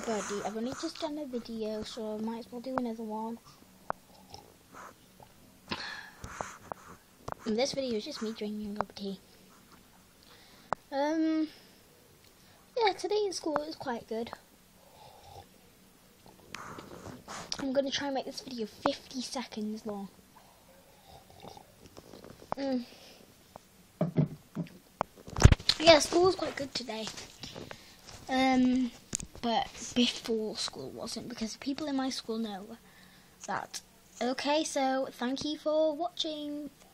everybody. I've only just done a video, so I might as well do another one. And this video is just me drinking a cup of tea. Yeah, today at school was quite good. I'm going to try and make this video 50 seconds long. Yeah, school was quite good today. But before school wasn't, because people in my school know that. Okay, so thank you for watching.